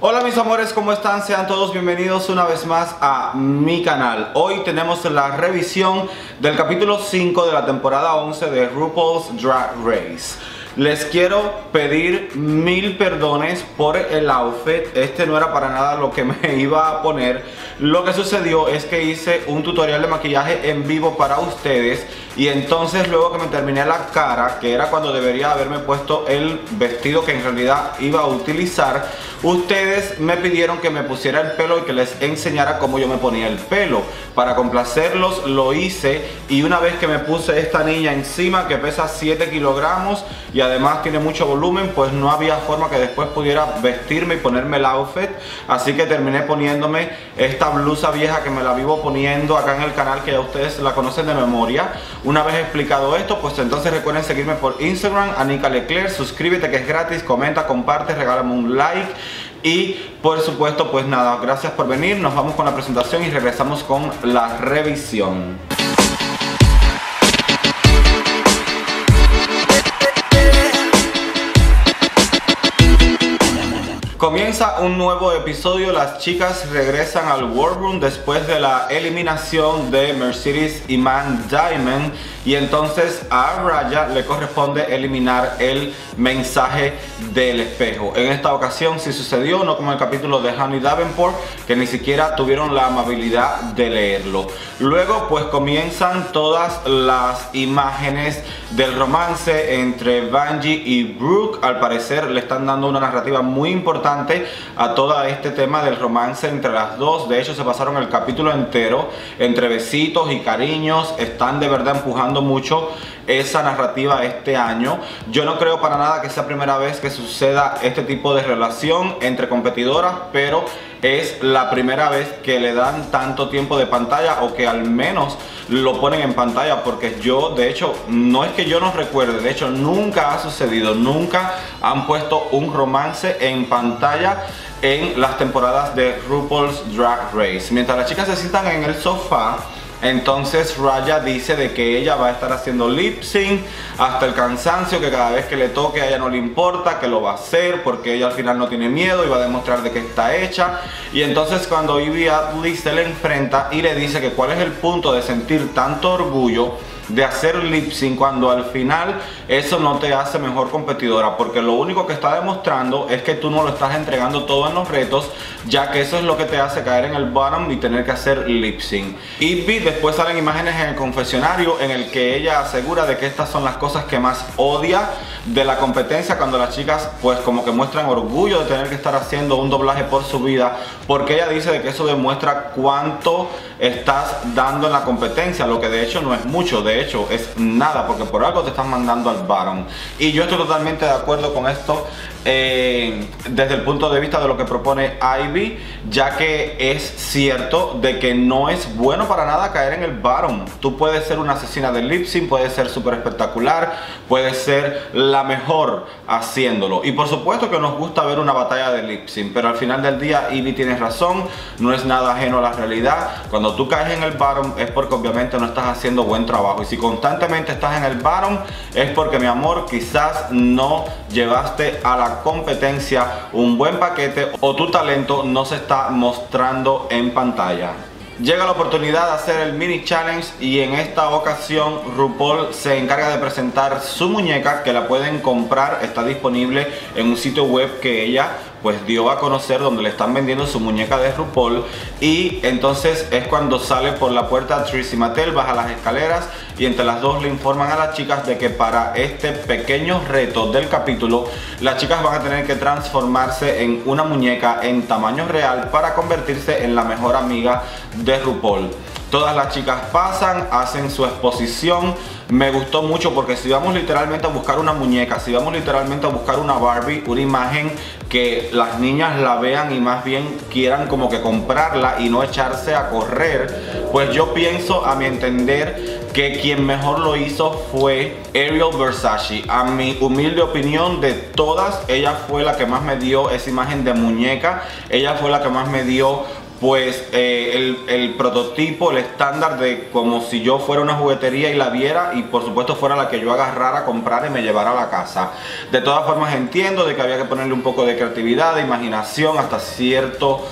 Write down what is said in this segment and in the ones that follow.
Hola mis amores, ¿cómo están? Sean todos bienvenidos una vez más a mi canal. Hoy tenemos la revisión del capítulo 5 de la temporada 11 de RuPaul's Drag Race. Les quiero pedir mil perdones por el outfit. Este no era para nada lo que me iba a poner. Lo que sucedió es que hice un tutorial de maquillaje en vivo para ustedes, y entonces luego que me terminé la cara, que era cuando debería haberme puesto el vestido que en realidad iba a utilizar, ustedes me pidieron que me pusiera el pelo y que les enseñara cómo yo me ponía el pelo. Para complacerlos lo hice, y una vez que me puse esta niña encima que pesa 7 kilogramos y además tiene mucho volumen, pues no había forma que después pudiera vestirme y ponerme el outfit. Así que terminé poniéndome esta blusa vieja que me la vivo poniendo acá en el canal, que ya ustedes la conocen de memoria. Una vez explicado esto, pues entonces recuerden seguirme por Instagram, Anika Leclerc. Suscríbete, que es gratis, comenta, comparte, regálame un like. Y por supuesto, pues nada, gracias por venir. Nos vamos con la presentación y regresamos con la revisión. Comienza un nuevo episodio. Las chicas regresan al War Room después de la eliminación de Mercedes Iman Diamond, y entonces a Raya le corresponde eliminar el mensaje del espejo. En esta ocasión sí sucedió, no como el capítulo de Honey Davenport, que ni siquiera tuvieron la amabilidad de leerlo. Luego pues comienzan todas las imágenes del romance entre Vanjie y Brooke. Al parecer le están dando una narrativa muy importante a todo este tema del romance entre las dos. De hecho, se pasaron el capítulo entero entre besitos y cariños. Están de verdad empujando mucho esa narrativa este año. Yo no creo para nada que sea primera vez que suceda este tipo de relación entre competidoras, pero es la primera vez que le dan tanto tiempo de pantalla, o que al menos lo ponen en pantalla, porque yo, de hecho, no es que yo no recuerde, de hecho nunca ha sucedido, nunca han puesto un romance en pantalla en las temporadas de RuPaul's Drag Race. Mientras las chicas se sientan en el sofá, entonces Raya dice de que ella va a estar haciendo lip sync hasta el cansancio, que cada vez que le toque a ella no le importa, que lo va a hacer porque ella al final no tiene miedo y va a demostrar de que está hecha. Y entonces cuando Yvie Oddly se le enfrenta y le dice que cuál es el punto de sentir tanto orgullo de hacer lip sync cuando al final eso no te hace mejor competidora, porque lo único que está demostrando es que tú no lo estás entregando todo en los retos, ya que eso es lo que te hace caer en el bottom y tener que hacer lip sync. Y después salen imágenes en el confesionario en el que ella asegura de que estas son las cosas que más odia de la competencia, cuando las chicas pues como que muestran orgullo de tener que estar haciendo un doblaje por su vida, porque ella dice de que eso demuestra cuánto estás dando en la competencia, lo que de hecho no es mucho, de hecho es nada, porque por algo te están mandando al bottom. Y yo estoy totalmente de acuerdo con esto desde el punto de vista de lo que propone Yvie, ya que es cierto de que no es bueno para nada caer en el bottom. Tú puedes ser una asesina de lip sync, puedes ser súper espectacular, puedes ser la mejor haciéndolo, y por supuesto que nos gusta ver una batalla de lip sync, pero al final del día Yvie tiene razón, no es nada ajeno a la realidad. Cuando tú caes en el bottom es porque obviamente no estás haciendo buen trabajo, y si constantemente estás en el bottom es porque, mi amor, quizás no llevaste a la competencia un buen paquete, o tu talento no se está mostrando en pantalla. Llega la oportunidad de hacer el mini challenge, y en esta ocasión RuPaul se encarga de presentar su muñeca, que la pueden comprar, está disponible en un sitio web que ella pues dio a conocer, donde le están vendiendo su muñeca de RuPaul. Y entonces es cuando sale por la puerta Trixie Mattel, baja las escaleras, y entre las dos le informan a las chicas de que para este pequeño reto del capítulo, las chicas van a tener que transformarse en una muñeca en tamaño real para convertirse en la mejor amiga de RuPaul. Todas las chicas pasan, hacen su exposición. Me gustó mucho porque si vamos literalmente a buscar una muñeca, si vamos literalmente a buscar una Barbie, una imagen que las niñas la vean y más bien quieran como que comprarla y no echarse a correr, pues yo pienso, a mi entender, que quien mejor lo hizo fue Ariel Versace. A mi humilde opinión, de todas, ella fue la que más me dio esa imagen de muñeca, ella fue la que más me dio pues el prototipo, el estándar de como si yo fuera una juguetería y la viera, y por supuesto fuera la que yo agarrara, comprara y me llevara a la casa. De todas formas entiendo de que había que ponerle un poco de creatividad, de imaginación, hasta cierto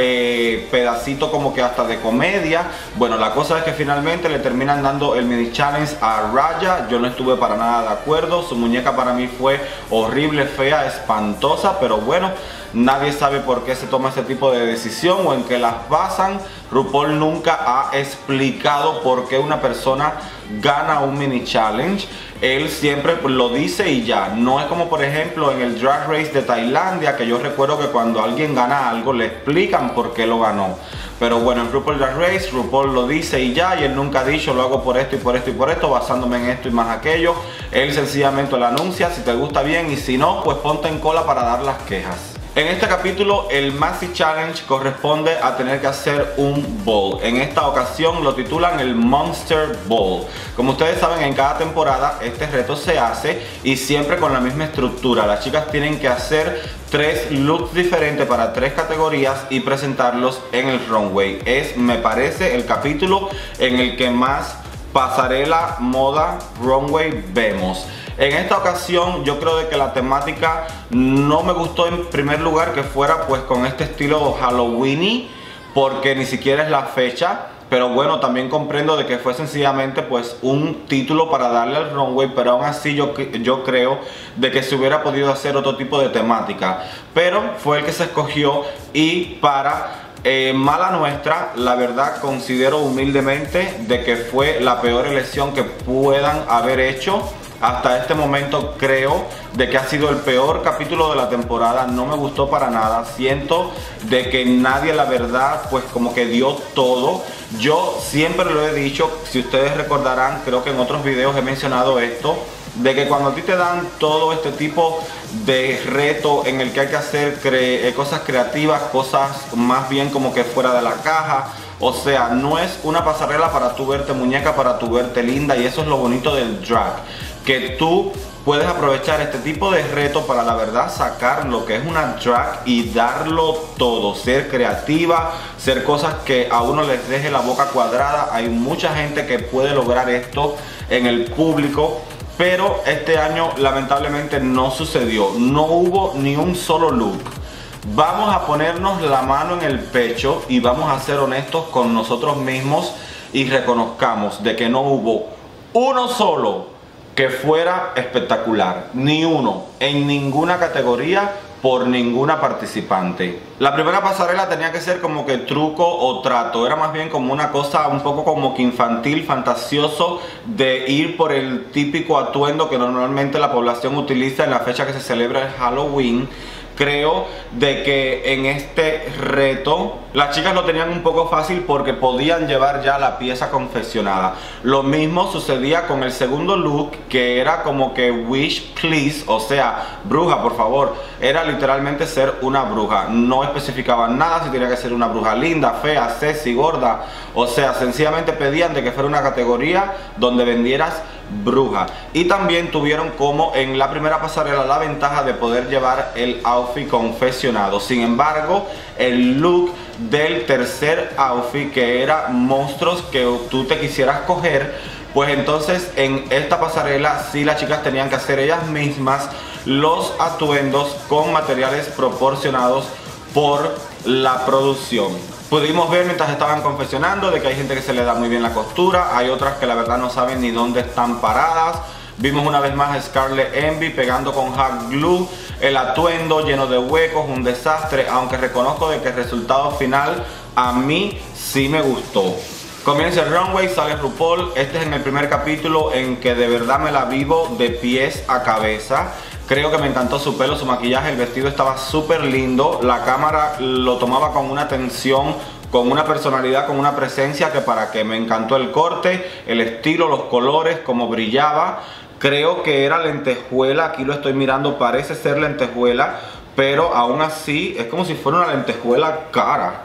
pedacito como que hasta de comedia. Bueno, la cosa es que finalmente le terminan dando el mini challenge a Raya. Yo no estuve para nada de acuerdo, su muñeca para mí fue horrible, fea, espantosa, pero bueno, nadie sabe por qué se toma ese tipo de decisión o en qué las basan. RuPaul nunca ha explicado por qué una persona gana un mini challenge. Él siempre lo dice y ya. No es como por ejemplo en el Drag Race de Tailandia, que yo recuerdo que cuando alguien gana algo le explican por qué lo ganó. Pero bueno, en RuPaul Drag Race, RuPaul lo dice y ya, y él nunca ha dicho lo hago por esto y por esto y por esto, basándome en esto y más aquello. Él sencillamente lo anuncia, si te gusta bien, y si no, pues ponte en cola para dar las quejas. En este capítulo el Maxi Challenge corresponde a tener que hacer un bowl. En esta ocasión lo titulan el Monster Bowl. Como ustedes saben, en cada temporada este reto se hace y siempre con la misma estructura. Las chicas tienen que hacer 3 looks diferentes para 3 categorías y presentarlos en el runway. Es, me parece, el capítulo en el que más pasarela, moda, runway vemos. En esta ocasión yo creo de que la temática no me gustó en primer lugar que fuera pues con este estilo Halloween-y, porque ni siquiera es la fecha. Pero bueno, también comprendo de que fue sencillamente pues un título para darle al runway, pero aún así yo creo de que se hubiera podido hacer otro tipo de temática. Pero fue el que se escogió y para mala nuestra, la verdad considero humildemente de que fue la peor elección que puedan haber hecho. Hasta este momento creo de que ha sido el peor capítulo de la temporada. No me gustó para nada. Siento de que nadie, la verdad, pues como que dio todo. Yo siempre lo he dicho, si ustedes recordarán, creo que en otros videos he mencionado esto, de que cuando a ti te dan todo este tipo de reto en el que hay que hacer cosas creativas, cosas más bien como que fuera de la caja, o sea, no es una pasarela para tú verte muñeca, para tú verte linda, y eso es lo bonito del drag, que tú puedes aprovechar este tipo de reto para la verdad sacar lo que es una drag y darlo todo, ser creativa, ser cosas que a uno les deje la boca cuadrada. Hay mucha gente que puede lograr esto en el público, pero este año lamentablemente no sucedió, no hubo ni un solo look. Vamos a ponernos la mano en el pecho y vamos a ser honestos con nosotros mismos y reconozcamos de que no hubo uno solo que fuera espectacular, ni uno, en ninguna categoría, por ninguna participante. La primera pasarela tenía que ser como que truco o trato, era más bien como una cosa un poco como que infantil, fantasioso, de ir por el típico atuendo que normalmente la población utiliza en la fecha que se celebra el Halloween. Creo de que en este reto las chicas lo tenían un poco fácil porque podían llevar ya la pieza confeccionada. Lo mismo sucedía con el segundo look, que era como que wish please, o sea, bruja por favor. Era literalmente ser una bruja. No especificaban nada si tenía que ser una bruja linda, fea, sexy, gorda. O sea, sencillamente pedían de que fuera una categoría donde vendieras bruja. Y también tuvieron como en la primera pasarela la ventaja de poder llevar el outfit confeccionado. Sin embargo, el look del tercer outfit, que era monstruos que tú te quisieras coger, pues entonces en esta pasarela sí las chicas tenían que hacer ellas mismas los atuendos con materiales proporcionados por la producción. Pudimos ver mientras estaban confeccionando de que hay gente que se le da muy bien la costura, hay otras que la verdad no saben ni dónde están paradas. Vimos una vez más a Scarlet Envy pegando con hot glue el atuendo lleno de huecos, un desastre, aunque reconozco de que el resultado final a mí sí me gustó. Comienza el runway, sale RuPaul. Este es en el primer capítulo en que de verdad me la vivo de pies a cabeza. Creo que me encantó su pelo, su maquillaje, el vestido estaba súper lindo. La cámara lo tomaba con una atención, con una personalidad, con una presencia que para que me encantó el corte, el estilo, los colores, cómo brillaba. Creo que era lentejuela, aquí lo estoy mirando, parece ser lentejuela, pero aún así es como si fuera una lentejuela cara.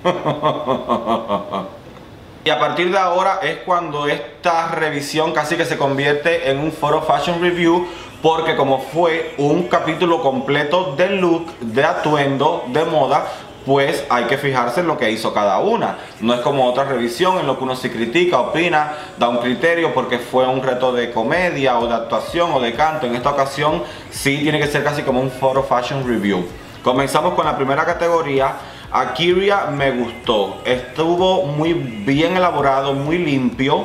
Y a partir de ahora es cuando esta revisión casi que se convierte en un foro fashion review, porque como fue un capítulo completo de look, de atuendo, de moda, pues hay que fijarse en lo que hizo cada una. No es como otra revisión en lo que uno se critica, opina, da un criterio porque fue un reto de comedia o de actuación o de canto. En esta ocasión sí tiene que ser casi como un photo fashion review. Comenzamos con la primera categoría. A'keria me gustó, estuvo muy bien elaborado, muy limpio.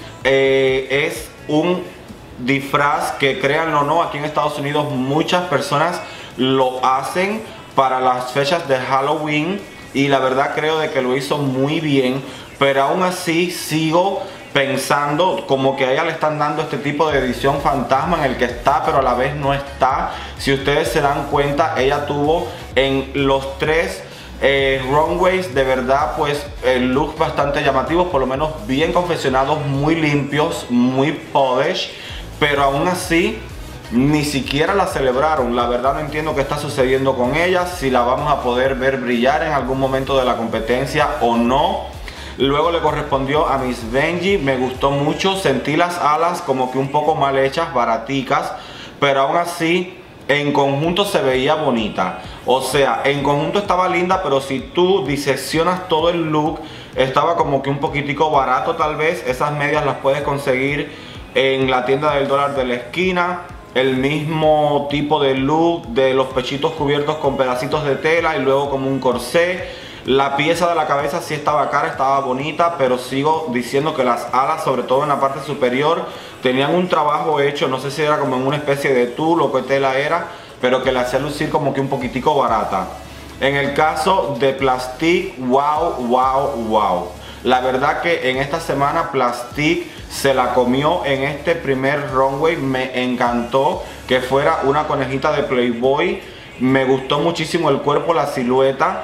Es un disfraz que, créanlo o no, aquí en Estados Unidos muchas personas lo hacen para las fechas de Halloween y la verdad creo de que lo hizo muy bien, pero aún así sigo pensando como que a ella le están dando este tipo de edición fantasma en el que está pero a la vez no está. Si ustedes se dan cuenta, ella tuvo en los tres runways de verdad pues looks bastante llamativos, por lo menos bien confeccionados, muy limpios, muy polished, pero aún así ni siquiera la celebraron. La verdad no entiendo qué está sucediendo con ella, si la vamos a poder ver brillar en algún momento de la competencia o no. Luego le correspondió a Miss Benji, me gustó mucho, sentí las alas como que un poco mal hechas, baraticas, pero aún así en conjunto se veía bonita. O sea, en conjunto estaba linda, pero si tú diseccionas todo el look, estaba como que un poquitico barato tal vez. Esas medias las puedes conseguir en la tienda del dólar de la esquina. El mismo tipo de look de los pechitos cubiertos con pedacitos de tela y luego como un corsé. La pieza de la cabeza sí estaba cara, estaba bonita, pero sigo diciendo que las alas, sobre todo en la parte superior, tenían un trabajo hecho, no sé si era como en una especie de tul o qué tela era, pero que la hacía lucir como que un poquitico barata. En el caso de Plastique, wow, wow, wow. La verdad que en esta semana Plastique se la comió en este primer runway. Me encantó que fuera una conejita de Playboy. Me gustó muchísimo el cuerpo, la silueta.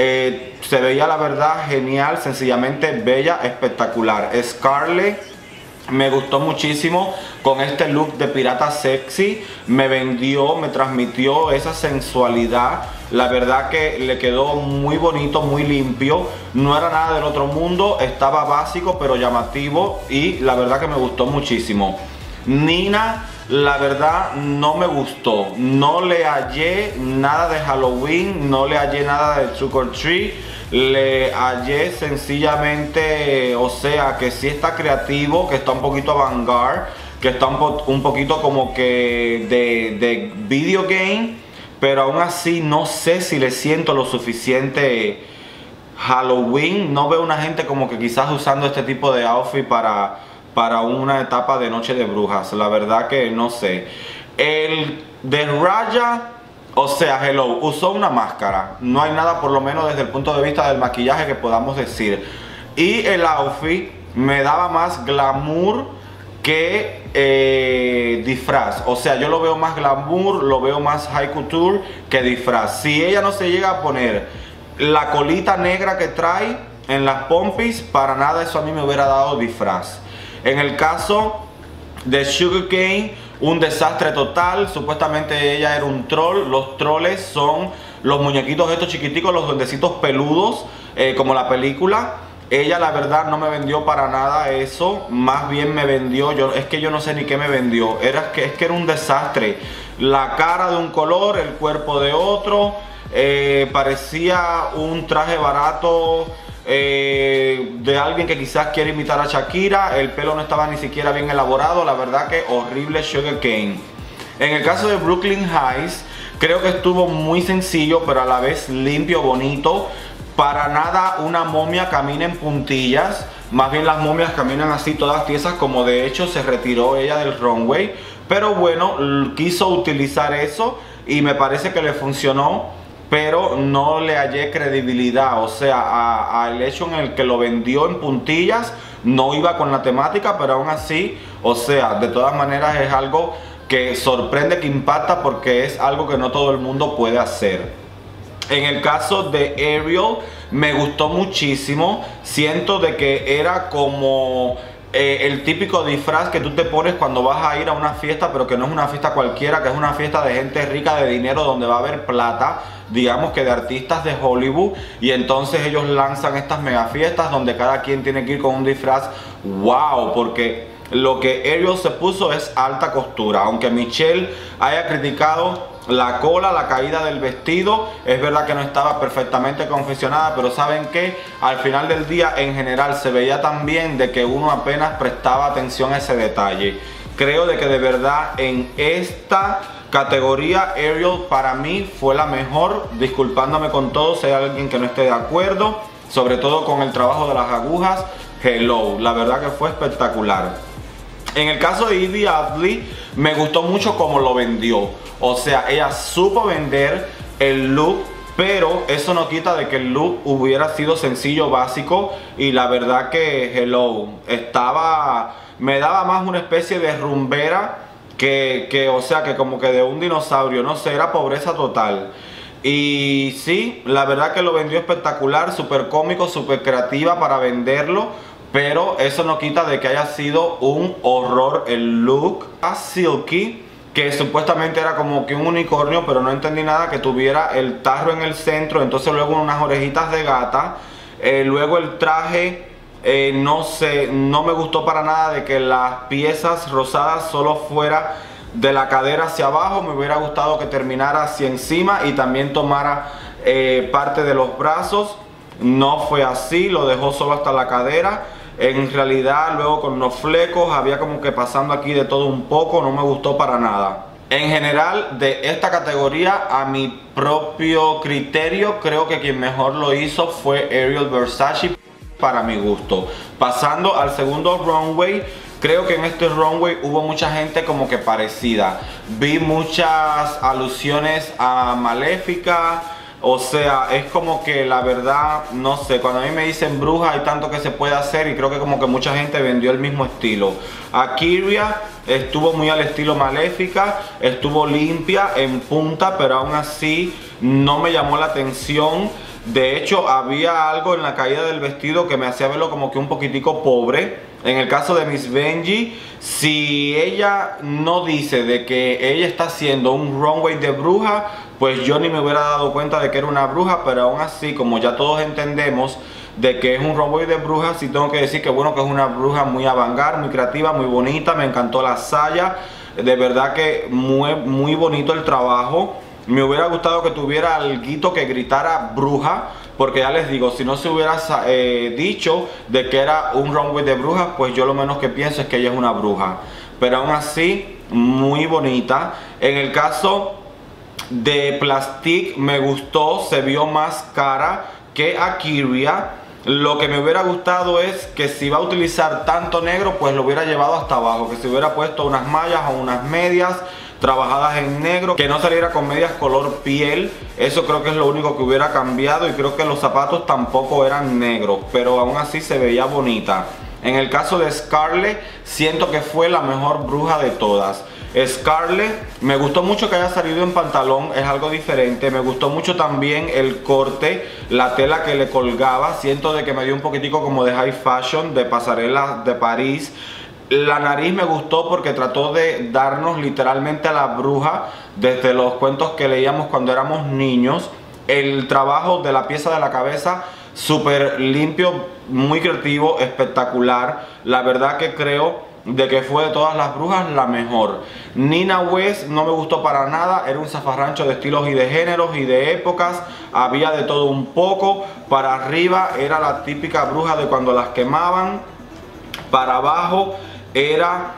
Se veía la verdad genial, sencillamente bella, espectacular. Scarlett me gustó muchísimo con este look de pirata sexy. Me vendió, me transmitió esa sensualidad. La verdad que le quedó muy bonito, muy limpio. No era nada del otro mundo, estaba básico pero llamativo y la verdad que me gustó muchísimo. Nina, la verdad no me gustó, no le hallé nada de Halloween, no le hallé nada de Trick or Treat, le hallé sencillamente, o sea, que sí está creativo, que está un poquito avant-garde, que está un poquito como que de video game, pero aún así no sé si le siento lo suficiente Halloween. No veo una gente como que quizás usando este tipo de outfit para una etapa de Noche de Brujas. La verdad que no sé. El de Raya, o sea, hello, usó una máscara. No hay nada, por lo menos desde el punto de vista del maquillaje, que podamos decir. Y el outfit me daba más glamour que disfraz. O sea, yo lo veo más glamour, lo veo más high couture que disfraz. Si ella no se llega a poner la colita negra que trae en las pompis, para nada eso a mí me hubiera dado disfraz. En el caso de Sugarcane, un desastre total. Supuestamente ella era un troll. Los troles son los muñequitos estos chiquiticos, los duendecitos peludos, como la película. Ella la verdad no me vendió para nada eso. Más bien me vendió, es que yo no sé ni qué me vendió. Es que era un desastre. La cara de un color, el cuerpo de otro. Parecía un traje barato de alguien que quizás quiere imitar a Shakira. El pelo no estaba ni siquiera bien elaborado. La verdad que horrible Sugarcane. En el caso de Brooklyn Heights, creo que estuvo muy sencillo, pero a la vez limpio, bonito. Para nada una momia camina en puntillas. Más bien las momias caminan así todas tiesas, como de hecho se retiró ella del runway. Pero bueno, quiso utilizar eso y me parece que le funcionó, pero no le hallé credibilidad. O sea, al hecho en el que lo vendió en puntillas, no iba con la temática, pero aún así, o sea, de todas maneras es algo que sorprende, que impacta, porque es algo que no todo el mundo puede hacer. En el caso de Ariel, me gustó muchísimo. Siento de que era como el típico disfraz que tú te pones cuando vas a ir a una fiesta, pero que no es una fiesta cualquiera, que es una fiesta de gente rica, de dinero, donde va a haber plata, digamos que de artistas de Hollywood. Y entonces ellos lanzan estas mega fiestas donde cada quien tiene que ir con un disfraz. ¡Wow! Porque lo que Ariel se puso es alta costura. Aunque Michelle haya criticado la cola, la caída del vestido, es verdad que no estaba perfectamente confeccionada, pero ¿saben qué? Al final del día en general se veía tan bien de que uno apenas prestaba atención a ese detalle. Creo de que de verdad en esta categoría Ariel para mí fue la mejor, disculpándome con todos si hay alguien que no esté de acuerdo, sobre todo con el trabajo de las agujas. Hello, la verdad que fue espectacular. En el caso de Yvie Oddly, me gustó mucho cómo lo vendió. O sea, ella supo vender el look, pero eso no quita de que el look hubiera sido sencillo, básico. Y la verdad que, hello, me daba más una especie de rumbera o sea, que como que de un dinosaurio, no sé, era pobreza total. Y sí, la verdad que lo vendió espectacular, súper cómico, súper creativa para venderlo. Pero eso no quita de que haya sido un horror el look. A Silky, que supuestamente era como que un unicornio, pero no entendí nada, que tuviera el tarro en el centro, entonces luego unas orejitas de gata. Luego el traje, no sé, no me gustó para nada de que las piezas rosadas solo fuera de la cadera hacia abajo. Me hubiera gustado que terminara hacia encima y también tomara parte de los brazos. No fue así, lo dejó solo hasta la cadera. En realidad luego con los flecos había como que pasando aquí de todo un poco, no me gustó para nada. En general de esta categoría, a mi propio criterio, creo que quien mejor lo hizo fue Ariel Versace para mi gusto. Pasando al segundo runway, creo que en este runway hubo mucha gente como que parecida. Vi muchas alusiones a Maléfica. O sea, es como que la verdad, no sé, cuando a mí me dicen bruja hay tanto que se puede hacer y creo que como que mucha gente vendió el mismo estilo. A'keria estuvo muy al estilo Maléfica, estuvo limpia, en punta, pero aún así no me llamó la atención. De hecho, había algo en la caída del vestido que me hacía verlo como que un poquitico pobre. En el caso de Miss Benji, si ella no dice de que ella está haciendo un runway de bruja, pues yo ni me hubiera dado cuenta de que era una bruja. Pero aún así, como ya todos entendemos de que es un runway de bruja, sí tengo que decir que bueno, que es una bruja muy avant-garde, muy creativa, muy bonita. Me encantó la saya, de verdad que muy bonito el trabajo. Me hubiera gustado que tuviera alguito que gritara bruja, porque ya les digo, si no se hubiera dicho de que era un runway de brujas, pues yo lo menos que pienso es que ella es una bruja. Pero aún así, muy bonita. En el caso de Plastique me gustó, se vio más cara que A'keria. Lo que me hubiera gustado es que si va a utilizar tanto negro, pues lo hubiera llevado hasta abajo, que se hubiera puesto unas mallas o unas medias trabajadas en negro, que no saliera con medias color piel. Eso creo que es lo único que hubiera cambiado, y creo que los zapatos tampoco eran negros, pero aún así se veía bonita. En el caso de Scarlett, siento que fue la mejor bruja de todas. Scarlett, me gustó mucho que haya salido en pantalón, es algo diferente. Me gustó mucho también el corte, la tela que le colgaba. Siento de que me dio un poquitico como de high fashion, de pasarela de París. La nariz me gustó porque trató de darnos literalmente a la bruja desde los cuentos que leíamos cuando éramos niños. El trabajo de la pieza de la cabeza, súper limpio, muy creativo, espectacular. La verdad que creo de que fue de todas las brujas la mejor. Nina West no me gustó para nada, era un zafarrancho de estilos y de géneros y de épocas, había de todo un poco. Para arriba era la típica bruja de cuando las quemaban, para abajo era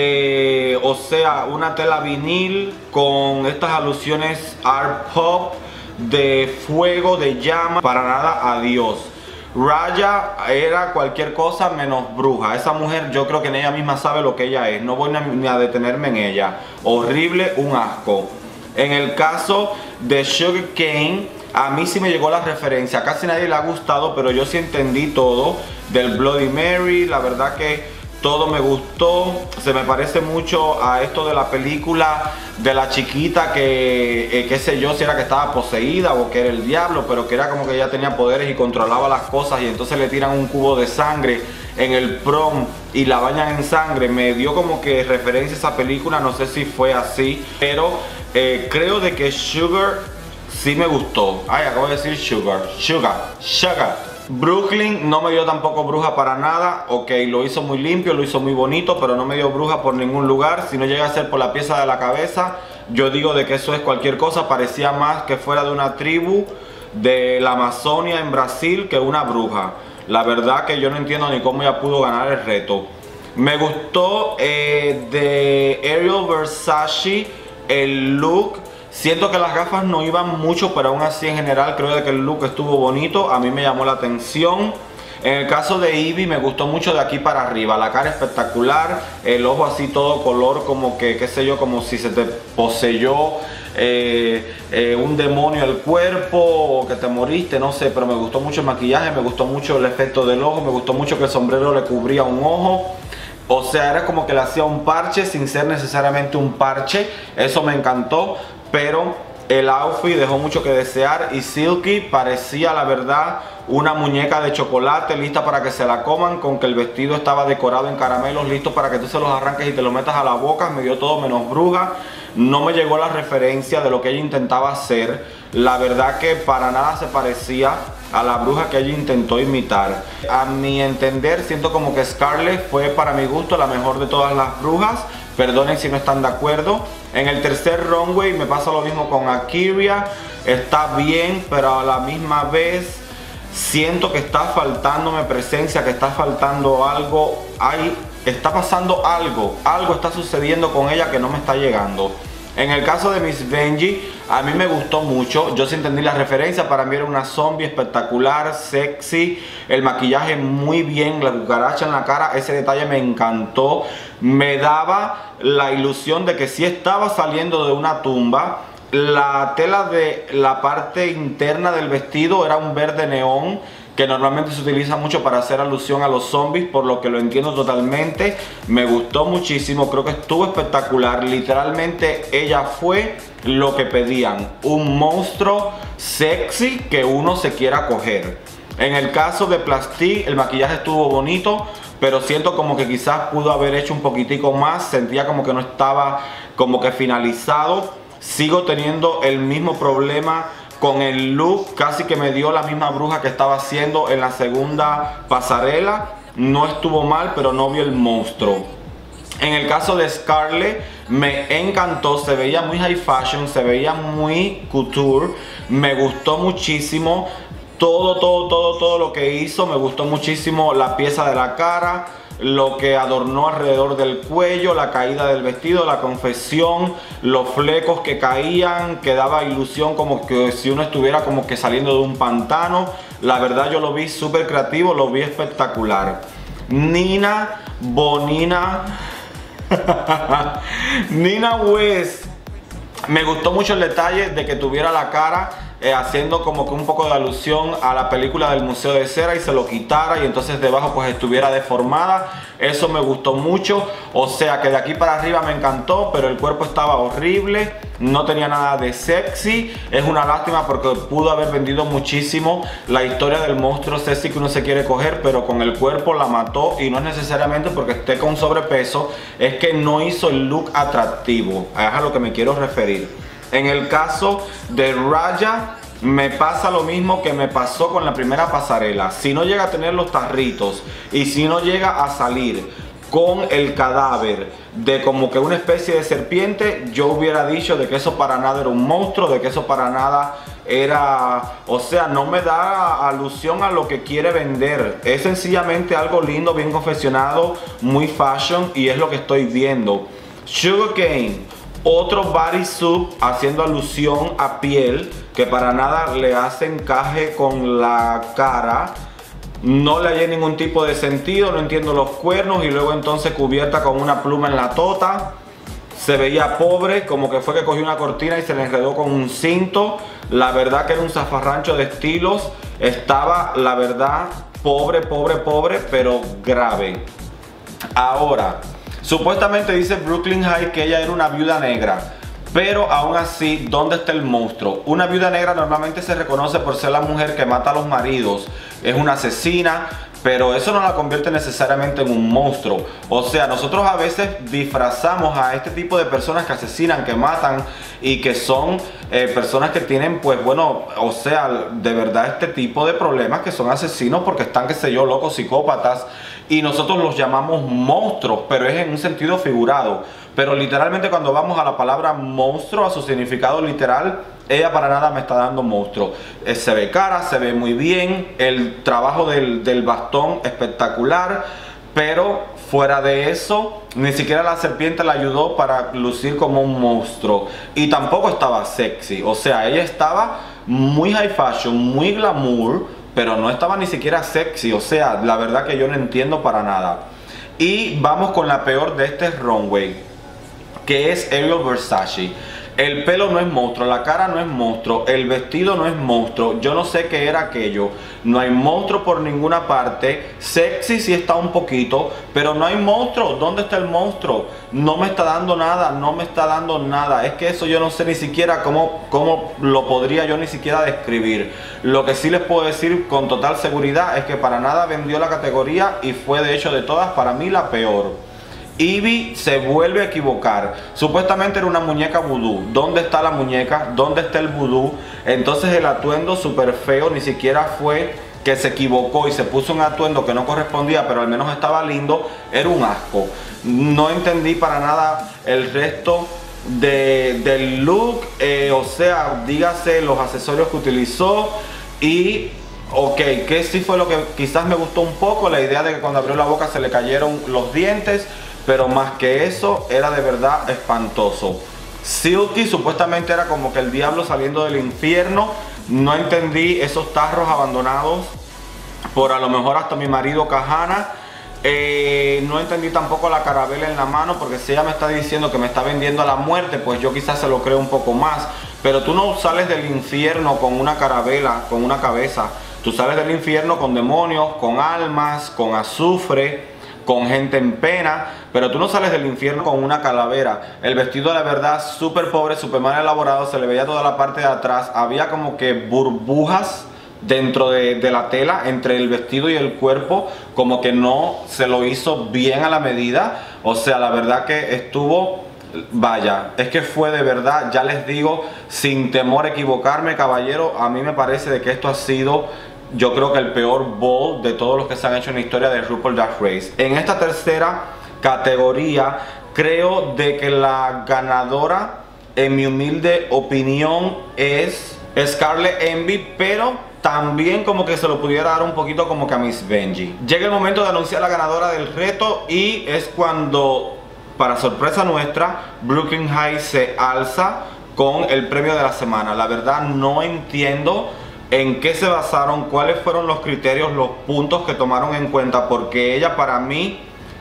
o sea, una tela vinil con estas alusiones art pop de fuego, de llama. Para nada, adiós. Raya era cualquier cosa menos bruja. Esa mujer, yo creo que ni ella misma sabe lo que ella es. No voy ni a detenerme en ella. Horrible, un asco. En el caso de Sugar Cane, a mí sí me llegó la referencia. A casi nadie le ha gustado, pero yo sí entendí todo del Bloody Mary. La verdad que todo me gustó. Se me parece mucho a esto de la película de la chiquita que qué sé yo si era que estaba poseída o que era el diablo, pero que era como que ella tenía poderes y controlaba las cosas, y entonces le tiran un cubo de sangre en el prom y la bañan en sangre. Me dio como que referencia a esa película, no sé si fue así, pero creo de que Sugar sí me gustó. Ay, acabo de decir Sugar. Brooklyn no me dio tampoco bruja para nada. Ok, lo hizo muy limpio, lo hizo muy bonito, pero no me dio bruja por ningún lugar. Si no llega a ser por la pieza de la cabeza, yo digo de que eso es cualquier cosa. Parecía más que fuera de una tribu de la Amazonia en Brasil que una bruja. La verdad que yo no entiendo ni cómo ella pudo ganar el reto. Me gustó de Ariel Versace el look. Siento que las gafas no iban mucho, pero aún así en general creo que el look estuvo bonito. A mí me llamó la atención. En el caso de Ivy me gustó mucho de aquí para arriba. La cara espectacular, el ojo así todo color como que, qué sé yo, como si se te poseyó un demonio el cuerpo o que te moriste, no sé. Pero me gustó mucho el maquillaje, me gustó mucho el efecto del ojo, me gustó mucho que el sombrero le cubría un ojo. O sea, era como que le hacía un parche sin ser necesariamente un parche. Eso me encantó, pero el outfit dejó mucho que desear. Y Silky parecía, la verdad, una muñeca de chocolate lista para que se la coman, con que el vestido estaba decorado en caramelos, listo para que tú se los arranques y te los metas a la boca. Me dio todo menos bruja. No me llegó la referencia de lo que ella intentaba hacer. La verdad que para nada se parecía a la bruja que ella intentó imitar. A mi entender, siento como que Scarlett fue, para mi gusto, la mejor de todas las brujas. Perdonen si no están de acuerdo. En el tercer runway me pasa lo mismo con A'keria. Está bien, pero a la misma vez siento que está faltándome presencia, que está faltando algo. Está pasando algo. Algo está sucediendo con ella que no me está llegando. En el caso de Miss Benji, a mí me gustó mucho. Yo sí entendí la referencia. Para mí era una zombie espectacular, sexy. El maquillaje muy bien, la cucaracha en la cara, ese detalle me encantó. Me daba la ilusión de que sí estaba saliendo de una tumba. La tela de la parte interna del vestido era un verde neón, que normalmente se utiliza mucho para hacer alusión a los zombies, por lo que lo entiendo totalmente. Me gustó muchísimo, creo que estuvo espectacular. Literalmente ella fue lo que pedían, un monstruo sexy que uno se quiera coger. En el caso de Plastique, el maquillaje estuvo bonito, pero siento como que quizás pudo haber hecho un poquitico más. Sentía como que no estaba como que finalizado. Sigo teniendo el mismo problema con el look, casi que me dio la misma bruja que estaba haciendo en la segunda pasarela. No estuvo mal, pero no vi el monstruo. En el caso de Scarlett, me encantó, se veía muy high fashion, se veía muy couture, me gustó muchísimo. Todo lo que hizo, me gustó muchísimo la pieza de la cara, lo que adornó alrededor del cuello, la caída del vestido, la confesión, los flecos que caían, que daba ilusión como que si uno estuviera como que saliendo de un pantano. La verdad yo lo vi súper creativo, lo vi espectacular. Nina Bonina Nina West, me gustó mucho el detalle de que tuviera la cara haciendo como que un poco de alusión a la película del Museo de Cera, y se lo quitara y entonces debajo pues estuviera deformada. Eso me gustó mucho. O sea que de aquí para arriba me encantó, pero el cuerpo estaba horrible, no tenía nada de sexy. Es una lástima porque pudo haber vendido muchísimo la historia del monstruo sexy que uno se quiere coger, pero con el cuerpo la mató. Y no es necesariamente porque esté con sobrepeso, es que no hizo el look atractivo. Es a lo que me quiero referir. En el caso de Raya, me pasa lo mismo que me pasó con la primera pasarela. Si no llega a tener los tarritos y si no llega a salir con el cadáver de como que una especie de serpiente, yo hubiera dicho de que eso para nada era un monstruo, de que eso para nada era, o sea, no me da alusión a lo que quiere vender. Es sencillamente algo lindo, bien confeccionado, muy fashion, y es lo que estoy viendo. Sugarcane, otro bodysuit haciendo alusión a piel, que para nada le hace encaje con la cara. No le hallé ningún tipo de sentido, no entiendo los cuernos, y luego entonces cubierta con una pluma en la tota. Se veía pobre, como que fue que cogió una cortina y se le enredó con un cinto. La verdad que era un zafarrancho de estilos. Estaba, la verdad, pobre, pero grave. Ahora, supuestamente dice Brooklyn High que ella era una viuda negra, pero aún así, ¿dónde está el monstruo? Una viuda negra normalmente se reconoce por ser la mujer que mata a los maridos, es una asesina, pero eso no la convierte necesariamente en un monstruo. O sea, nosotros a veces disfrazamos a este tipo de personas que asesinan, que matan y que son personas que tienen, pues bueno, o sea, de verdad este tipo de problemas, que son asesinos porque están, qué sé yo, locos, psicópatas, y nosotros los llamamos monstruos, pero es en un sentido figurado. Pero literalmente cuando vamos a la palabra monstruo, a su significado literal, ella para nada me está dando monstruo. Se ve cara, se ve muy bien, el trabajo del bastón espectacular, pero fuera de eso, ni siquiera la serpiente la ayudó para lucir como un monstruo. Y tampoco estaba sexy, o sea, ella estaba muy high fashion, muy glamour, pero no estaba ni siquiera sexy. O sea, la verdad que yo no entiendo para nada. Y vamos con la peor de este runway, que es Ariel Versace. El pelo no es monstruo, la cara no es monstruo, el vestido no es monstruo, yo no sé qué era aquello. No hay monstruo por ninguna parte. Sexy sí está un poquito, pero no hay monstruo. ¿Dónde está el monstruo? No me está dando nada, no me está dando nada. Es que eso yo no sé ni siquiera cómo lo podría yo ni siquiera describir. Lo que sí les puedo decir con total seguridad es que para nada vendió la categoría y fue de hecho de todas para mí la peor. Ivy se vuelve a equivocar. Supuestamente era una muñeca vudú. ¿Dónde está la muñeca? ¿Dónde está el vudú? Entonces el atuendo súper feo. Ni siquiera fue que se equivocó y se puso un atuendo que no correspondía, pero al menos estaba lindo. Era un asco. No entendí para nada el resto del look. O sea, dígase los accesorios que utilizó. Y ok, que sí fue lo que quizás me gustó un poco, la idea de que cuando abrió la boca se le cayeron los dientes, pero más que eso era de verdad espantoso. Silky supuestamente era como que el diablo saliendo del infierno. No entendí esos tarros abandonados por a lo mejor hasta mi marido Kahana. No entendí tampoco la carabela en la mano, porque si ella me está diciendo que me está vendiendo a la muerte, pues yo quizás se lo creo un poco más. Pero tú no sales del infierno con una carabela, con una cabeza. Tú sales del infierno con demonios, con almas, con azufre, con gente en pena, pero tú no sales del infierno con una calavera. El vestido, la verdad, súper pobre, súper mal elaborado. Se le veía toda la parte de atrás. Había como que burbujas dentro de la tela, entre el vestido y el cuerpo, como que no se lo hizo bien a la medida. O sea, la verdad que estuvo, vaya, es que fue de verdad, ya les digo, sin temor a equivocarme, caballero, a mí me parece de que esto ha sido, yo creo que el peor ball de todos los que se han hecho en la historia de RuPaul's Drag Race. En esta tercera categoría, creo de que la ganadora, en mi humilde opinión, es Scarlet Envy, pero también como que se lo pudiera dar un poquito como que a Miss Benji. Llega el momento de anunciar la ganadora del reto y es cuando, para sorpresa nuestra, Brooklyn High se alza con el premio de la semana. La verdad no entiendo en qué se basaron, cuáles fueron los criterios, los puntos que tomaron en cuenta, porque ella para mí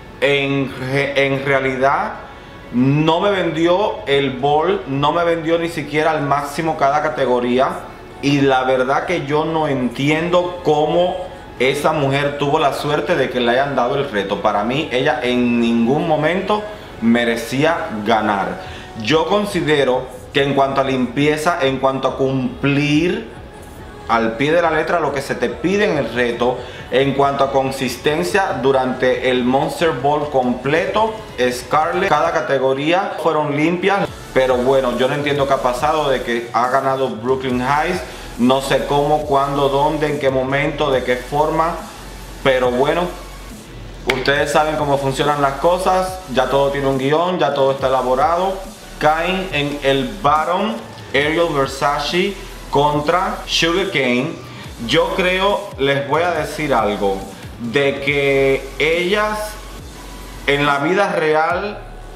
en realidad no me vendió el ball, no me vendió ni siquiera al máximo cada categoría. Y la verdad que yo no entiendo cómo esa mujer tuvo la suerte de que le hayan dado el reto. Para mí ella en ningún momento merecía ganar. Yo considero que en cuanto a limpieza, en cuanto a cumplir al pie de la letra lo que se te pide en el reto, en cuanto a consistencia durante el Monster Ball completo, Scarlett, cada categoría fueron limpias. Pero bueno, yo no entiendo qué ha pasado de que ha ganado Brooklyn Heights. No sé cómo, cuándo, dónde, en qué momento, de qué forma. Pero bueno, ustedes saben cómo funcionan las cosas. Ya todo tiene un guión, ya todo está elaborado. Caen en el bottom Ariel Versace contra Sugar Cane. Yo creo, les voy a decir algo, de que ellas en la vida real,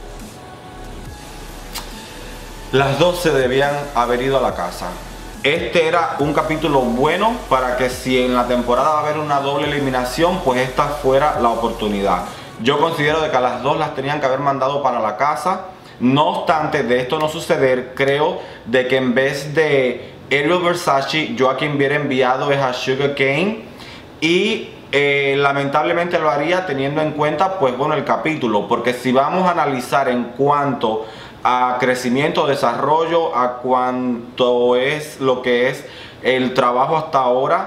las dos se debían haber ido a la casa. Este era un capítulo bueno para que si en la temporada va a haber una doble eliminación, pues esta fuera la oportunidad. Yo considero de que a las dos las tenían que haber mandado para la casa. No obstante, de esto no suceder, creo de que en vez de Ariel Versace, yo a quien hubiera enviado es a Sugar Cane. Y lamentablemente lo haría teniendo en cuenta, pues bueno, el capítulo. Porque si vamos a analizar en cuanto a crecimiento, desarrollo, a cuanto es lo que es el trabajo hasta ahora,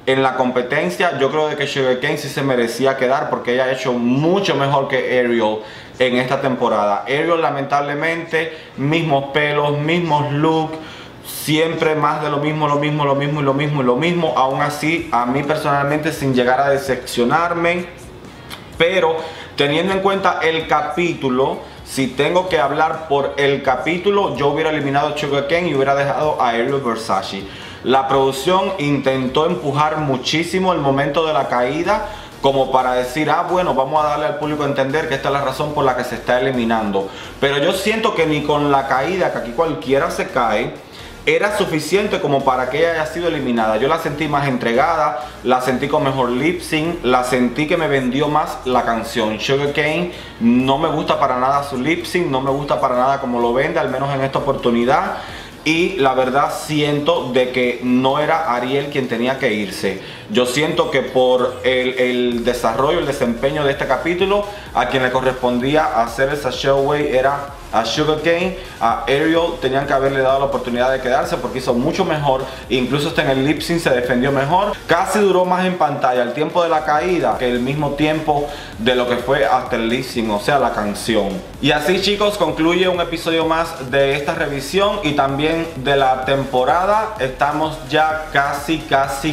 en la competencia. Yo creo de que Sugarcane sí se merecía quedar porque ella ha hecho mucho mejor que Ariel en esta temporada. Ariel, lamentablemente, mismos pelos, mismos looks, siempre más de lo mismo, lo mismo, lo mismo y lo mismo y lo mismo. Aún así, a mí personalmente, sin llegar a decepcionarme, pero teniendo en cuenta el capítulo, si tengo que hablar por el capítulo, yo hubiera eliminado a Sugarcane y hubiera dejado a Ariel Versace. La producción intentó empujar muchísimo el momento de la caída, como para decir, ah, bueno, vamos a darle al público a entender que esta es la razón por la que se está eliminando. Pero yo siento que ni con la caída, que aquí cualquiera se cae, era suficiente como para que ella haya sido eliminada. Yo la sentí más entregada, la sentí con mejor lip sync, la sentí que me vendió más la canción. Sugarcane no me gusta para nada su lip sync, no me gusta para nada como lo vende, al menos en esta oportunidad. Y la verdad siento de que no era Ariel quien tenía que irse. Yo siento que por el desarrollo, el desempeño de este capítulo, a quien le correspondía hacer el sachet away era a Sugarcane. A Ariel tenían que haberle dado la oportunidad de quedarse porque hizo mucho mejor. Incluso hasta en el lip sync se defendió mejor. Casi duró más en pantalla el tiempo de la caída que el mismo tiempo de lo que fue hasta el lip sync, o sea, la canción. Y así, chicos, concluye un episodio más de esta revisión y también de la temporada. Estamos ya casi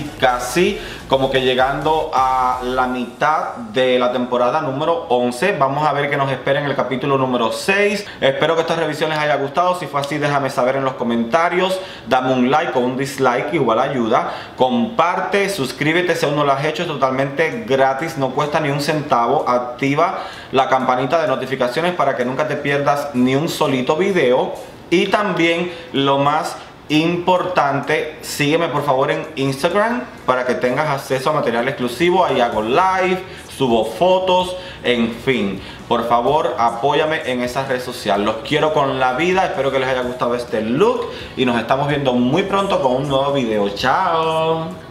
como que llegando a la mitad de la temporada número 11. Vamos a ver qué nos espera en el capítulo número 6. Espero que esta revisión les haya gustado. Si fue así, déjame saber en los comentarios. Dame un like o un dislike, igual ayuda. Comparte, suscríbete si aún no lo has hecho. Es totalmente gratis, no cuesta ni un centavo. Activa la campanita de notificaciones para que nunca te pierdas ni un solito video. Y también, lo más importante, sígueme por favor en Instagram para que tengas acceso a material exclusivo. Ahí hago live, subo fotos, en fin. Por favor, apóyame en esa red social. Los quiero con la vida. Espero que les haya gustado este look y nos estamos viendo muy pronto con un nuevo video. Chao.